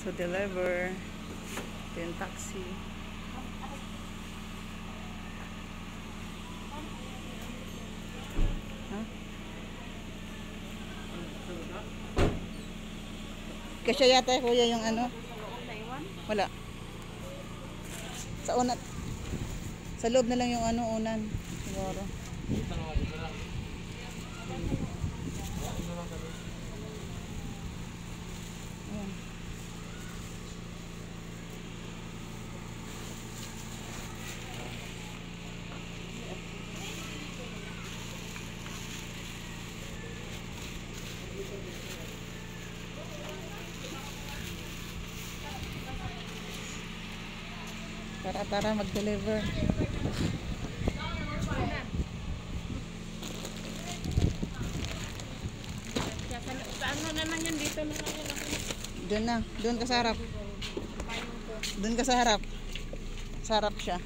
So deliver. Ito yung taxi. Huh? Kasi yata kuya yung ano? Wala. Sa unat. Sa loob na lang yung ano unan. Siguro. Ayan. Tara mag-deliver. Ano naman yan dito na lang yun? Doon ka sa harap. Doon ka sa harap. Sa harap siya.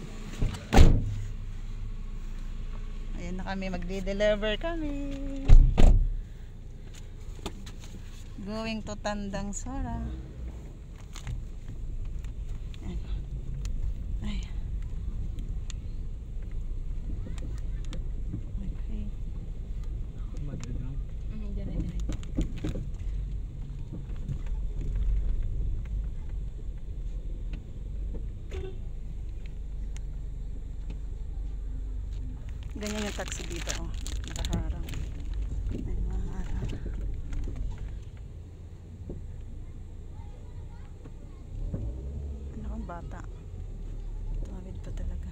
Ayan na kami, magde-deliver kami. Going to Tandang Sora. Ay. Okay. Ganyan yung taxi dito, oh. Nakaharang. Ay, maharang. Ano kang bata? Tumawid pa talaga.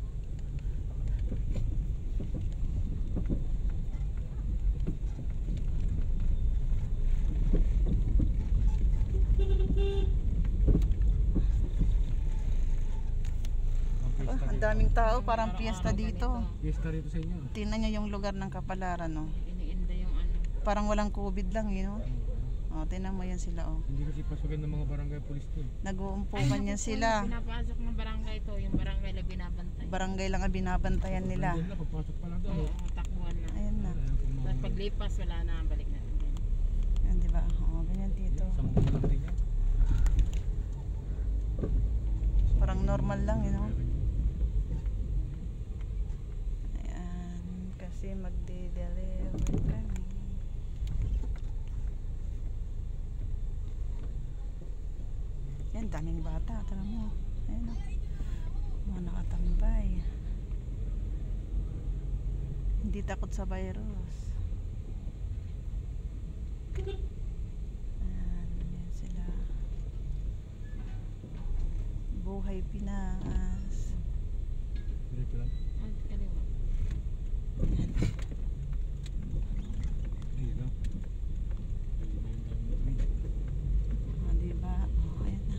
Ang daming tao, parang fiesta dito. Fiesta rito sa inyo. Tingnan nyo yung lugar ng Kapalaran, no? Iniinda yung ano. Parang walang COVID lang, you know? Oh, tingnan mo yan sila, oh. Hindi kasi pasukin ng mga barangay police to. Nag-uumpukan yan sila. Pinapasok ng barangay to, yung barangay na binabantay. Barangay lang ang binabantayan nila. Doon na, pagpasok pa lang doon. Oo, takbuhan na. Ayan na. Tapos paglipas, wala na, balik na. Ayan, diba? Oo, ganyan dito. Sa mga lang din yan. Parang normal lang, you know? Ayan, kasi magde-deliver kami. Yan, daming bata. Tara mo. Ayan o. Mga nakatambay. Hindi takot sa virus. Ayan, yan sila. Buhay Pinas. Diretso lang. Kaliwa. Ayan. Ayun na. O, diba? O, ayan na.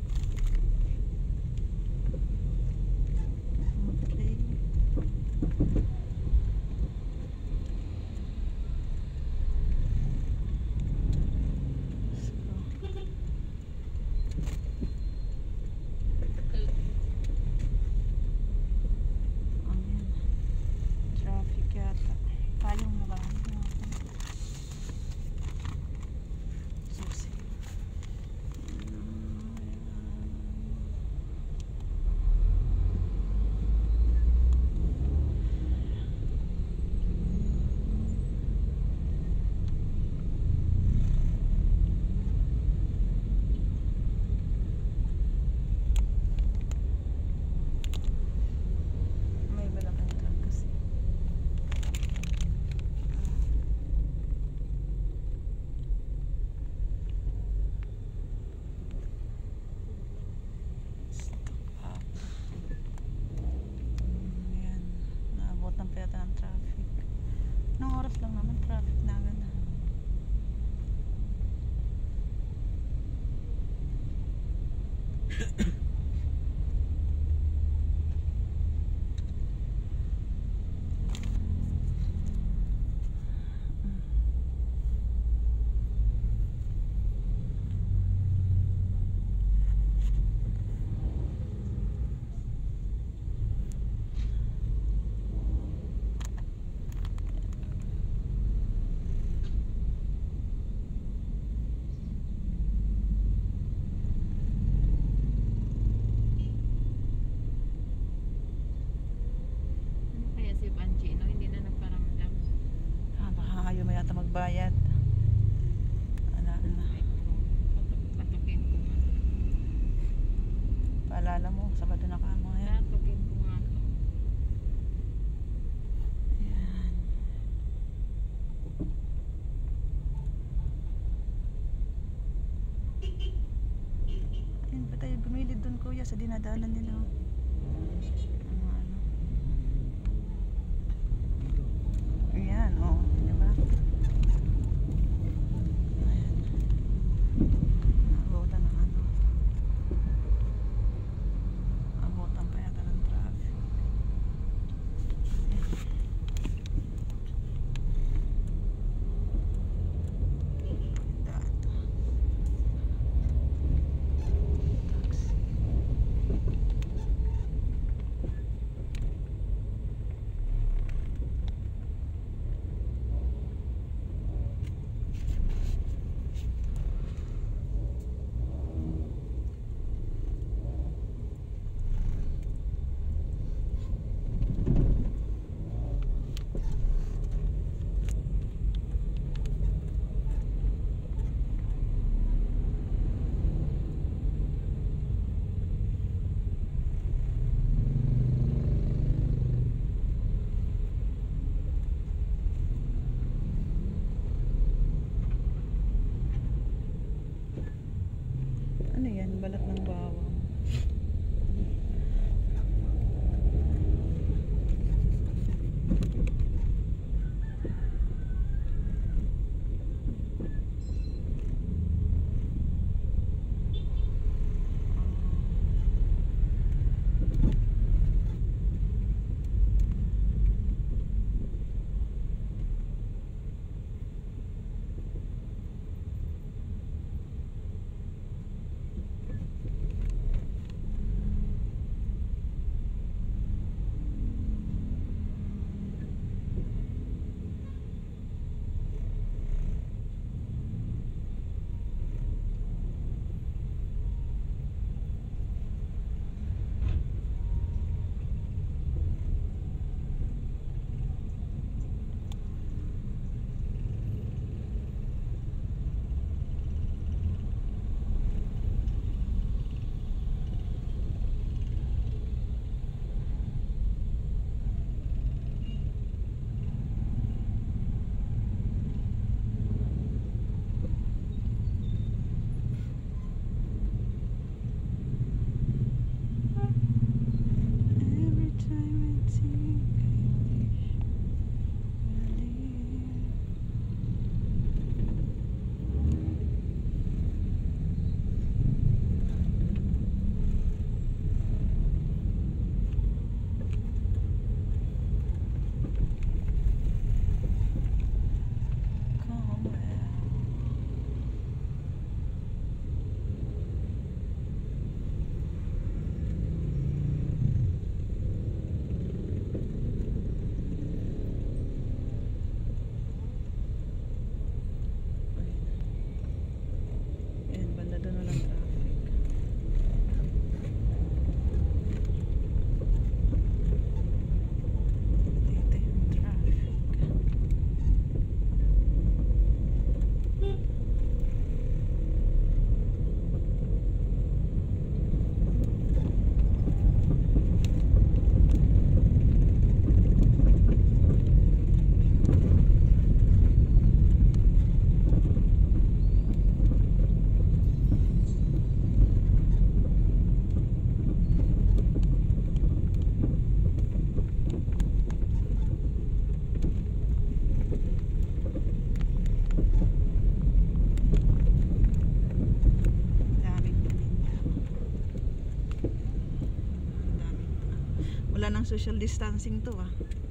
Okay. Ayan. Traffic yata. Tayong na ba? Susi. May malaking truck kasi. Stop up. Ayan. Naabot ng piyata ng traffic. Nang oras lang naman traffic na agad na. magbayad. Wala na. Patukin ko nga. Paalala mo, Sabado na ka mo ngayon. Patukin ko nga. Ayan. Ayan ba tayo gumilid doon kuya sa dinadaanan nila? Oh. Ang ano. Ayan, oh, di ba? Ayan. Abutan ng ano. Abutan pa yata ng traffic. Daan. Taxi. Ano yan? Balat ng bawang. Every time I think I wish I live. Come well. Ayan, banda doon walang traffic. Dito yung traffic. Daming paninda. Daming. Wala nang social distancing to ah.